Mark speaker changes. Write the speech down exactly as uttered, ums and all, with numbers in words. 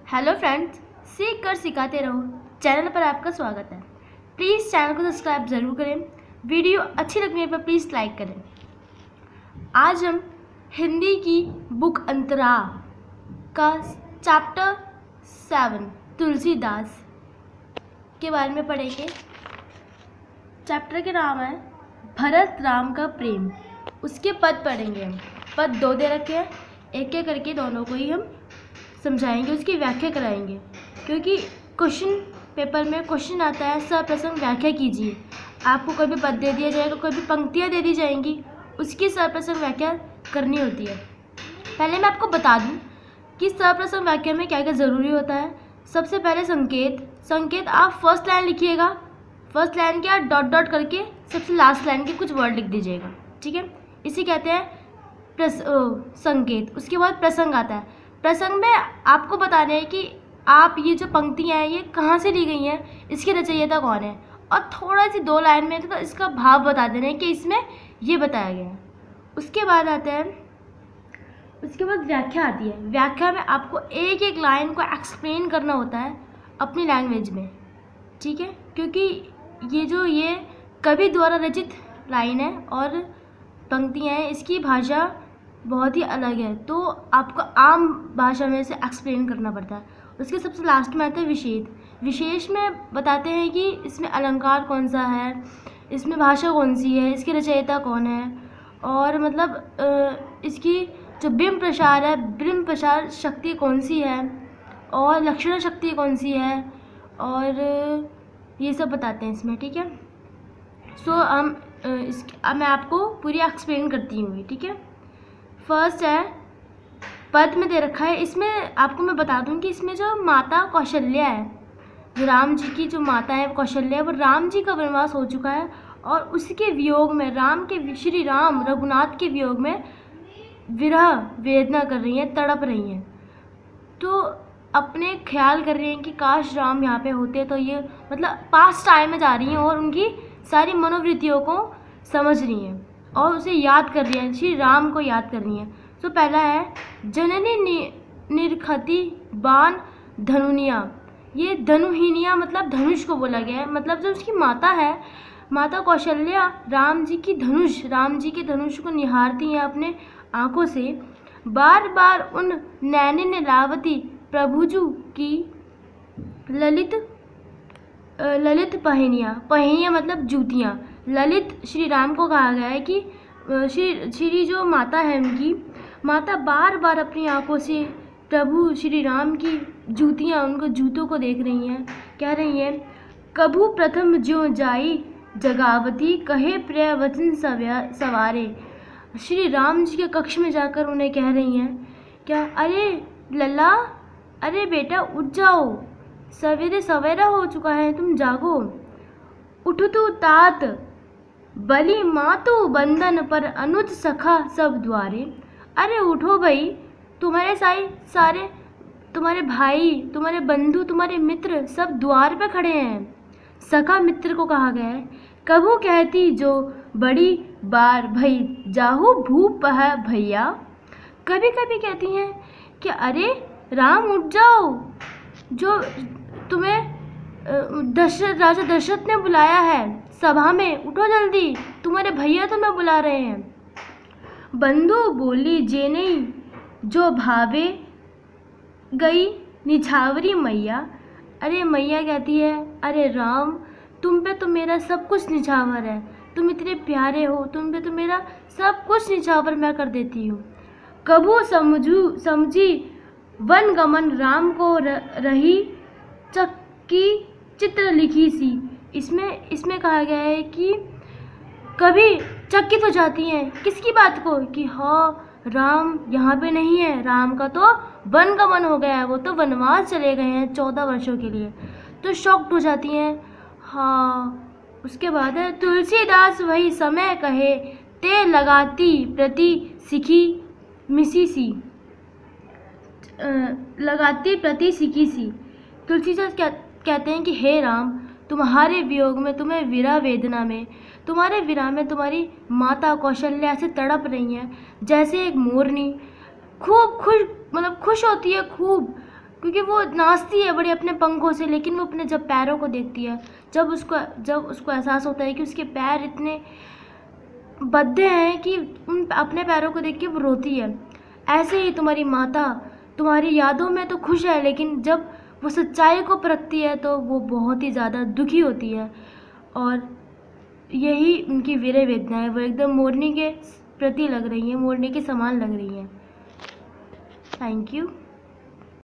Speaker 1: Hello friends, सीख कर सिखाते रहो चैनल पर आपका स्वागत है। प्लीज़ चैनल को सब्सक्राइब ज़रूर करें। वीडियो अच्छी लगने पर प्लीज़ लाइक करें। आज हम हिंदी की बुक अंतरा का चैप्टर सेवन तुलसीदास के बारे में पढ़ेंगे। चैप्टर के नाम है भरत राम का प्रेम। उसके पद पढ़ेंगे हम। पद दो दे रखे हैं, एक एक करके दोनों को ही हम समझाएंगे, उसकी व्याख्या कराएंगे, क्योंकि क्वेश्चन पेपर में क्वेश्चन आता है सर्वप्रसंग व्याख्या कीजिए। आपको कोई भी पद दे दिया जाएगा, कोई भी पंक्तियाँ दे दी जाएंगी, उसकी सर्वप्रसंग व्याख्या करनी होती है। पहले मैं आपको बता दूं कि सर्वप्रसंग व्याख्या में क्या क्या ज़रूरी होता है। सबसे पहले संकेत संकेत आप फर्स्ट लाइन लिखिएगा, फर्स्ट लाइन के आप डॉट डॉट करके सबसे लास्ट लाइन के कुछ वर्ड लिख दीजिएगा, ठीक है। इसे कहते हैं प्रस संकेत। उसके बाद प्रसंग आता है। प्रसंग में आपको बताना है कि आप ये जो पंक्तियाँ हैं ये कहाँ से ली गई हैं, इसके रचयिता कौन है, और थोड़ा सी दो लाइन में तो इसका भाव बता देना है कि इसमें ये बताया गया है। उसके बाद आता है उसके बाद व्याख्या आती है। व्याख्या में आपको एक एक लाइन को एक्सप्लेन करना होता है अपनी लैंग्वेज में, ठीक है, क्योंकि ये जो ये कवि द्वारा रचित लाइन है और पंक्तियाँ हैं, इसकी भाषा बहुत ही अलग है, तो आपको आम भाषा में से एक्सप्लेन करना पड़ता है। उसके सबसे लास्ट में आता है विशेष। विशेष में बताते हैं कि इसमें अलंकार कौन सा है, इसमें भाषा कौन सी है, इसके रचयिता कौन है, और मतलब इसकी जो बिंब प्रसार है, बिंब प्रसार शक्ति कौन सी है, और लक्षण शक्ति कौन सी है, और ये सब बताते हैं इसमें, ठीक है। सो so, हम इस अब मैं आपको पूरी एक्सप्लेन करती हूँ, ठीक है। फर्स्ट है पद में दे रखा है। इसमें आपको मैं बता दूं कि इसमें जो माता कौशल्या है, जो राम जी की जो माता है कौशल्या, वो राम जी का वनवास हो चुका है और उसके वियोग में राम के श्री राम रघुनाथ के वियोग में विरह वेदना कर रही हैं, तड़प रही हैं। तो अपने ख्याल कर रही हैं कि काश राम यहाँ पे होते, तो ये मतलब पास्ट टाइम में जा रही हैं और उनकी सारी मनोवृत्तियों को समझ रही हैं और उसे याद कर रही हैं, श्री राम को याद कर रही हैं। तो पहला है जननी नि, निरखती बाण धनुनिया। ये धनुहीनिया मतलब धनुष को बोला गया है। मतलब जो उसकी माता है, माता कौशल्या राम जी की धनुष राम जी के धनुष को निहारती हैं अपने आँखों से। बार बार उन नैनी नीलावती प्रभुजू की ललित ललित पहनियाँ पहनियाँ मतलब जूतियाँ। ललित श्री राम को कहा गया है कि श्री श्री जो माता है उनकी माता बार बार अपनी आंखों से प्रभु श्री राम की जूतियाँ, उनको जूतों को देख रही हैं, कह रही हैं कभू प्रथम ज्यों जाई जगावती कहे प्रिय वचन सवारे। श्री राम जी के कक्ष में जाकर उन्हें कह रही हैं क्या, अरे लल्ला, अरे बेटा उठ जाओ, सवेरे सवेरा हो चुका है, तुम जागो। उठ तू तात बलि मातु बंधन पर अनुज सखा सब द्वारे। अरे उठो भाई, तुम्हारे साई सारे तुम्हारे भाई, तुम्हारे बंधु, तुम्हारे मित्र सब द्वार पे खड़े हैं। सखा मित्र को कहा गया है। कभू कहती जो बड़ी बार भई जाहू भूप है भैया। कभी कभी कहती हैं कि अरे राम उठ जाओ, जो तुम्हें दशरथ राजा दशरथ ने बुलाया है सभा में, उठो जल्दी, तुम्हारे भैया तुम्हें बुला रहे हैं। बंधु बोली जे नहीं जो भावे गई निछावरी मैया। अरे मैया कहती है अरे राम, तुम पे तो मेरा सब कुछ निछावर है, तुम इतने प्यारे हो, तुम पे तो मेरा सब कुछ निछावर मैं कर देती हूँ। कभू समझू समझी वन गमन राम को रही चक्की चित्र लिखी सी। इसमें इसमें कहा गया है कि कभी चकित हो जाती हैं किसकी बात को, कि हाँ राम यहाँ पे नहीं है, राम का तो वन गमन हो गया है, वो तो वनवास चले गए हैं चौदह वर्षों के लिए, तो शॉक्ड हो जाती हैं। हाँ, उसके बाद है तुलसीदास वही समय कहे ते लगाती प्रति सिखी मिसी सी। लगाती प्रति सिखी सी। तुलसीदास क्या कहते हैं कि हे राम, तुम्हारे वियोग में, तुम्हें विरह वेदना में, तुम्हारे विरह में तुम्हारी माता कौशल्या ऐसे तड़प रही हैं जैसे एक मोरनी खूब खुश मतलब खुश होती है खूब क्योंकि वो नाचती है बड़े अपने पंखों से, लेकिन वो अपने जब पैरों को देखती है, जब उसको जब उसको एहसास होता है कि उसके पैर इतने बद्धे हैं कि उन अपने पैरों को देख के वो रोती है। ऐसे ही तुम्हारी माता तुम्हारी यादों में तो खुश है, लेकिन जब वो सच्चाई को परखती है तो वो बहुत ही ज़्यादा दुखी होती है। और यही उनकी वीर वेदना है, वो एकदम मोरनी के प्रति लग रही है, मोरनी के समान लग रही है। Thank you.